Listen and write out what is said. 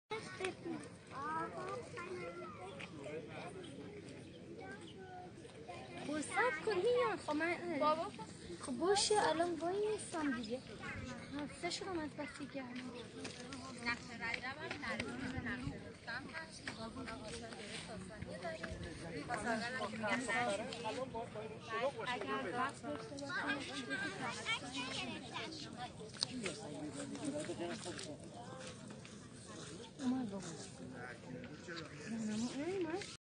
فرصت کن میان. خب من بابا خب باشه الان وای نیستم دیگه. حفظه شدم از بسی گرمه. نقش رجب هم ترجمه به نقش رستم هست. قابون آسان درست آسانی داریم. آسانگر هم که میگن اگر وقت داشته باشیم